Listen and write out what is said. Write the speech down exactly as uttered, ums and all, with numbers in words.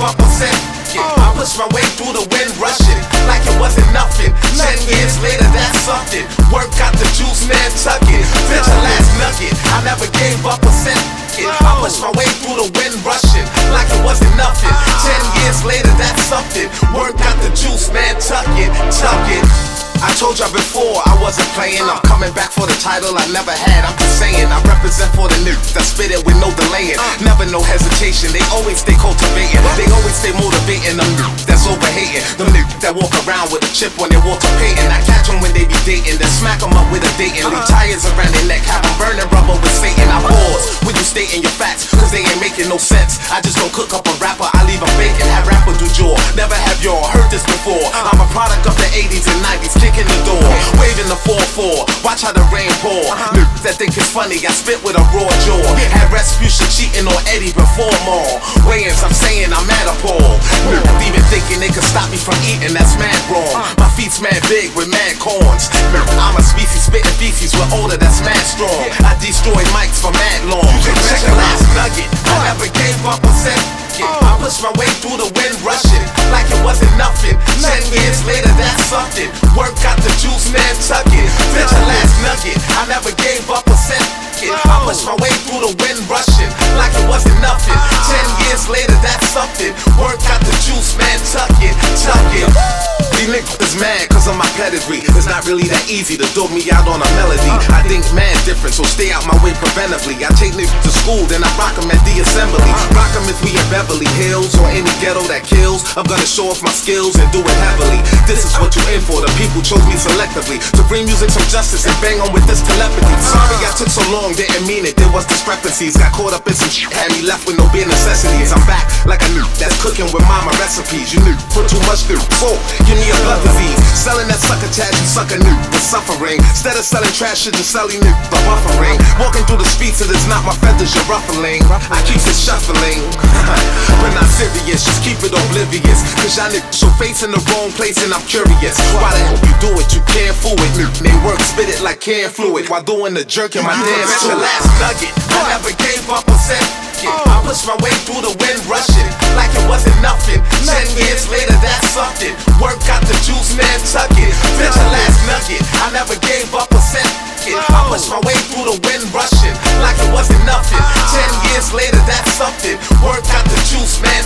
up a second. I pushed my way through the wind rushing like it wasn't nothing. Ten years later, that's something. Work got the juice, man, tuck it. Bitch, a last nugget. I never gave up a second. I pushed my way through the wind rushing like it wasn't nothing. Ten years later, that's something. Work got the juice, man, tuck it, tuck it. I told y'all before I wasn't playing. I'm coming back for the title I never had. I'm just saying I represent for the niggas that spit it with no delaying. Never no hesitation. They always stay cultivating. They always stay motivating. Them niggas that's overhating. Them niggas that walk around with a chip on their water painting. I catch them when they be dating, then smack them up with a dating. Leave tires around their neck, have them burning rubber with Satan. I pause when you stating your facts, cause they ain't making no sense. I just don't cook up a rapper, I leave them bacon. Have rapper do jaw. Never have y'all heard this before. I'm a product of the eighties and nineties. In the door, waving the four four. Watch how the rain pour. Niggas that think it's funny, I spit with a raw jaw. Had Respucia cheating on Eddie before more. Wayans, I'm saying I'm at a pole. Niggas even thinking they could stop me from eating, that's mad wrong. My feet's mad big with mad corns. I'm a species spitting feces with older, that's mad strong. I destroy mics for mad long. Check the last nugget. I never gave up a second. I pushed my way through the wind rushing like it wasn't nothing. Ten years later, that's something. Work got the juice, man, tuck it. Bitch, a last nugget. I never gave up a second. I pushed my way through the wind rushing like it wasn't nothing. Ten years later, that's something. Work got the juice, man, tuck it, tuck it. These niggas is mad cause of my pedigree. It's not really that easy to dog me out on a melody. I think mad different, so stay out my way preventively. I take niggas to school, then I rock them at the assembly. Rock them if we in Beverly Hills or any ghetto that kills. I'm gonna show off my skills and do it heavily. This is what you in for, the people chose me selectively to bring music some justice and bang on with this telepathy. Sorry I took so long, didn't mean it, there was discrepancies. Got caught up in some shit, had me left with no bare necessities. I'm back like a new that's cooking with mama recipes. You knew, put too much through, so give me a blood disease. Selling that sucker tash, you sucker new, but suffering. Instead of selling trash shit, just selling new, but buffering. Walking through the streets, it is not my feathers you're ruffling. I keep it shuffling, but not serious, just keep it oblivious. Cause y'all niggas so face in the wrong place and I'm curious. Why the hell you do it, you can't fool it. They work, spit it like canned fluid while doing the jerk in my dance. The last nugget, I never gave up a second. I pushed my way through the wind rushing like it wasn't nothing. Ten years later, that's something. Work got the juice, man, tuck it. Bitch, a last nugget. I never gave up a second. I pushed my way through the wind rushing like it wasn't nothing. Ten years later, that's something. Work got the juice, man,